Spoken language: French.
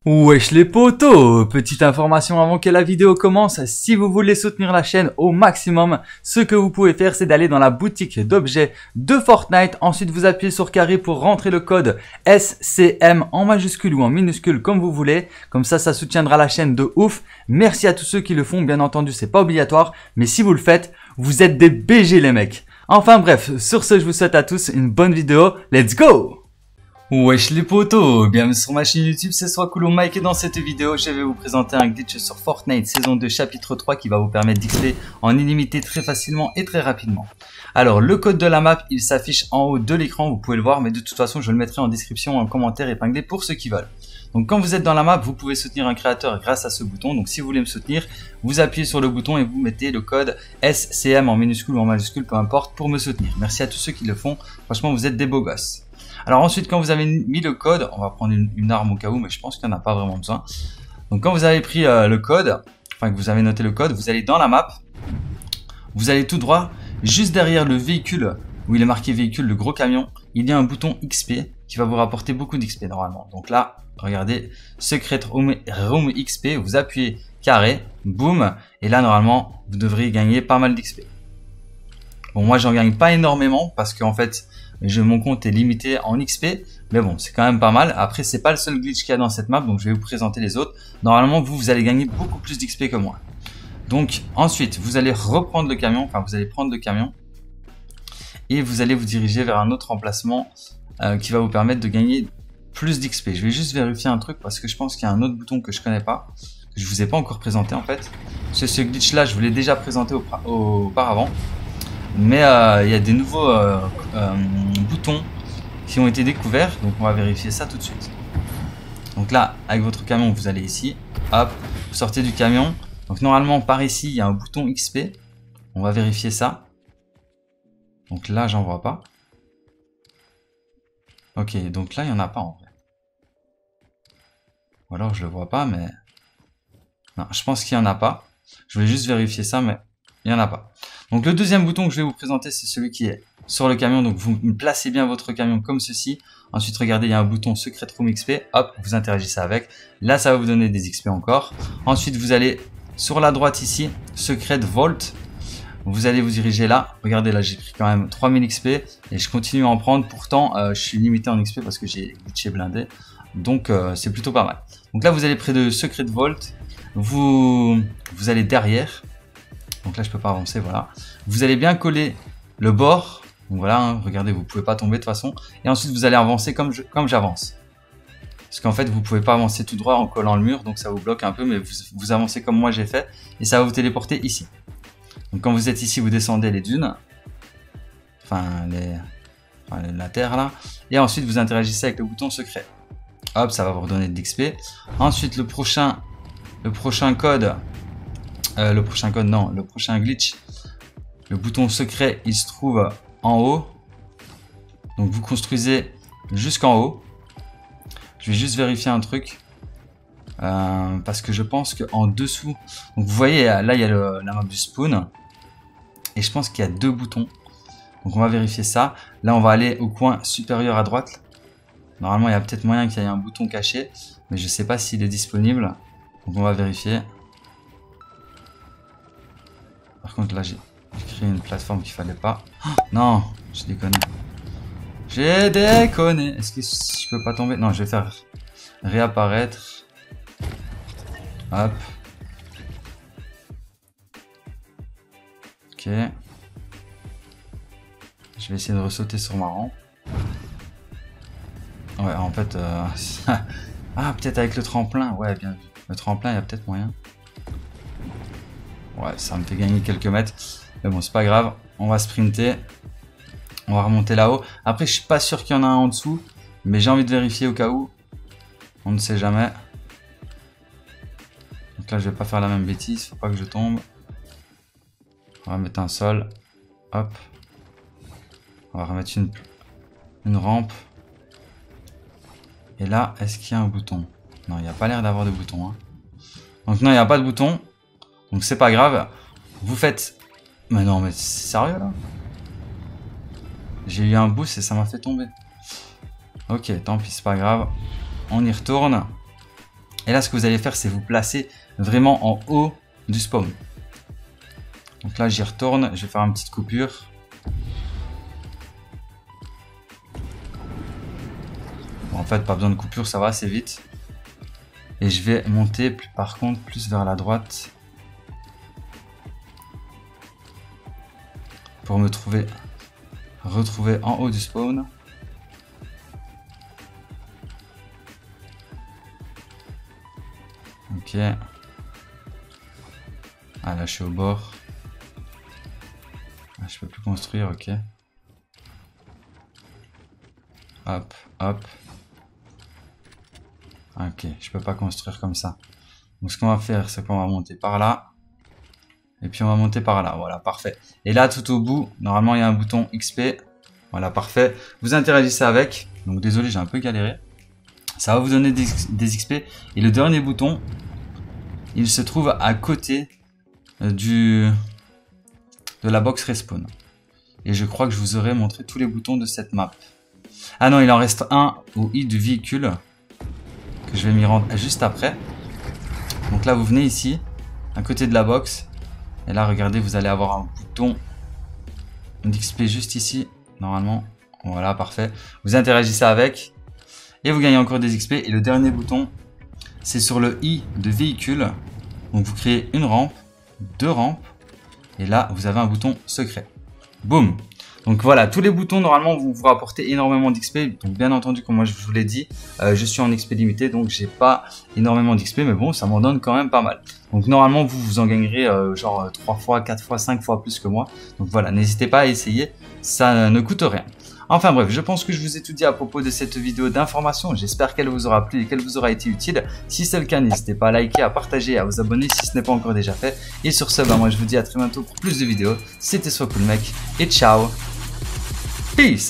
Wesh les potos, petite information avant que la vidéo commence, si vous voulez soutenir la chaîne au maximum, ce que vous pouvez faire c'est d'aller dans la boutique d'objets de Fortnite, ensuite vous appuyez sur carré pour rentrer le code SCM en majuscule ou en minuscule comme vous voulez, comme ça soutiendra la chaîne de ouf. Merci à tous ceux qui le font, bien entendu c'est pas obligatoire, mais si vous le faites, vous êtes des BG les mecs. Enfin bref, sur ce je vous souhaite à tous une bonne vidéo, let's go! Wesh les potos, bienvenue sur ma chaîne YouTube, c'est Swakulo Mike et dans cette vidéo je vais vous présenter un glitch sur Fortnite saison 2 chapitre 3 qui va vous permettre d'XP en illimité très facilement et très rapidement. Alors le code de la map il s'affiche en haut de l'écran, vous pouvez le voir mais de toute façon je le mettrai en description en commentaire épinglé pour ceux qui veulent. Donc quand vous êtes dans la map vous pouvez soutenir un créateur grâce à ce bouton, donc si vous voulez me soutenir vous appuyez sur le bouton et vous mettez le code SCM en minuscule ou en majuscule peu importe pour me soutenir. Merci à tous ceux qui le font, franchement vous êtes des beaux gosses. Alors ensuite, quand vous avez mis le code, on va prendre une arme au cas où, mais je pense qu'il n'y en a pas vraiment besoin. Donc quand vous avez pris le code, enfin que vous avez noté le code, vous allez dans la map, vous allez tout droit, juste derrière le véhicule, où il est marqué véhicule, le gros camion, il y a un bouton XP qui va vous rapporter beaucoup d'XP normalement. Donc là, regardez, Secret Room XP, vous appuyez carré, boum, et là normalement, vous devriez gagner pas mal d'XP. Bon, moi j'en gagne pas énormément parce qu'en fait, mon compte est limité en XP, mais bon, c'est quand même pas mal. Après, c'est pas le seul glitch qu'il y a dans cette map, donc je vais vous présenter les autres. Normalement, vous allez gagner beaucoup plus d'XP que moi. Donc, ensuite, vous allez reprendre le camion, enfin, vous allez prendre le camion et vous allez vous diriger vers un autre emplacement qui va vous permettre de gagner plus d'XP. Je vais juste vérifier un truc parce que je pense qu'il y a un autre bouton que je connais pas, que je vous ai pas encore présenté en fait. Ce glitch-là, je vous l'ai déjà présenté auparavant. Mais il y a des nouveaux boutons qui ont été découverts, donc on va vérifier ça tout de suite. Donc là, avec votre camion, vous allez ici, hop, vous sortez du camion. Donc normalement, par ici, il y a un bouton XP. On va vérifier ça. Donc là, j'en vois pas. Ok, donc là, il n'y en a pas en vrai. Ou alors, je le vois pas, mais... Non, je pense qu'il n'y en a pas. Je voulais juste vérifier ça, mais il n'y en a pas. Donc le deuxième bouton que je vais vous présenter, c'est celui qui est sur le camion. Donc vous placez bien votre camion comme ceci. Ensuite, regardez, il y a un bouton Secret Room XP. Hop, vous interagissez avec. Là, ça va vous donner des XP encore. Ensuite, vous allez sur la droite ici, Secret Vault. Vous allez vous diriger là. Regardez, là, j'ai pris quand même 3000 XP et je continue à en prendre. Pourtant, je suis limité en XP parce que j'ai glitché blindé. Donc, c'est plutôt pas mal. Donc là, vous allez près de Secret Vault. Vous allez derrière. Donc là, je peux pas avancer, voilà. Vous allez bien coller le bord. Donc voilà, hein, regardez, vous pouvez pas tomber de toute façon. Et ensuite, vous allez avancer comme j'avance. Parce qu'en fait, vous pouvez pas avancer tout droit en collant le mur. Donc ça vous bloque un peu, mais vous avancez comme moi j'ai fait. Et ça va vous téléporter ici. Donc quand vous êtes ici, vous descendez les dunes. Enfin, la terre là. Et ensuite, vous interagissez avec le bouton secret. Hop, ça va vous redonner de l'XP. Ensuite, le prochain code... le prochain glitch, le bouton secret, il se trouve en haut. Donc vous construisez jusqu'en haut. Je vais juste vérifier un truc. Parce que je pense qu'en dessous, donc vous voyez, là il y a la map du spawn. Et je pense qu'il y a deux boutons. Donc on va vérifier ça. Là on va aller au coin supérieur à droite. Normalement il y a peut-être moyen qu'il y ait un bouton caché. Mais je ne sais pas s'il est disponible. Donc on va vérifier. Par contre là j'ai créé une plateforme qu'il fallait pas. Oh, non, j'ai déconné. J'ai déconné. Est-ce que je peux pas tomber? Non, je vais faire réapparaître. Hop. Ok. Je vais essayer de ressauter sur ma rampe. Ouais, en fait... ah, peut-être avec le tremplin. Ouais, bien vu. Le tremplin, il y a peut-être moyen. Ouais, ça me fait gagner quelques mètres. Mais bon, c'est pas grave. On va sprinter. On va remonter là-haut. Après, je suis pas sûr qu'il y en a un en dessous. Mais j'ai envie de vérifier au cas où. On ne sait jamais. Donc là, je vais pas faire la même bêtise. Faut pas que je tombe. On va mettre un sol. Hop. On va remettre une rampe. Et là, est-ce qu'il y a un bouton? Non, il n'y a pas l'air d'avoir de bouton. Hein. Donc non, il n'y a pas de bouton. Donc c'est pas grave. Vous faites... Mais non, mais c'est sérieux là? J'ai eu un boost et ça m'a fait tomber. Ok, tant pis, c'est pas grave. On y retourne. Et là, ce que vous allez faire, c'est vous placer vraiment en haut du spawn. Donc là, j'y retourne. Je vais faire une petite coupure. Bon, en fait, pas besoin de coupure, ça va assez vite. Et je vais monter, par contre, plus vers la droite. Pour me retrouver en haut du spawn. Ok. Ah là je suis au bord. Ah, je peux plus construire, ok. Hop, hop. Ok, je peux pas construire comme ça. Donc ce qu'on va faire, c'est qu'on va monter par là. Et puis on va monter par là, voilà, parfait. Et là, tout au bout, normalement, il y a un bouton XP. Voilà, parfait. Vous interagissez avec. Donc désolé, j'ai un peu galéré. Ça va vous donner des XP. Et le dernier bouton, il se trouve à côté de la box respawn. Et je crois que je vous aurais montré tous les boutons de cette map. Ah non, il en reste un au I du véhicule. Que je vais m'y rendre juste après. Donc là, vous venez ici, à côté de la box. Et là, regardez, vous allez avoir un bouton d'XP juste ici, normalement. Voilà, parfait. Vous interagissez avec et vous gagnez encore des XP. Et le dernier bouton, c'est sur le I de véhicule. Donc, vous créez une rampe, 2 rampes. Et là, vous avez un bouton secret. Boum! Donc voilà, tous les boutons normalement vont vous rapporter énormément d'XP. Donc bien entendu, comme moi je vous l'ai dit, je suis en XP limité, donc j'ai pas énormément d'XP, mais bon, ça m'en donne quand même pas mal. Donc normalement, vous en gagnerez genre 3 fois, 4 fois, 5 fois plus que moi. Donc voilà, n'hésitez pas à essayer, ça ne coûte rien. Enfin bref, je pense que je vous ai tout dit à propos de cette vidéo d'information. J'espère qu'elle vous aura plu et qu'elle vous aura été utile. Si c'est le cas, n'hésitez pas à liker, à partager et à vous abonner si ce n'est pas encore déjà fait. Et sur ce, moi je vous dis à très bientôt pour plus de vidéos. C'était SoCoolMec et ciao. Peace.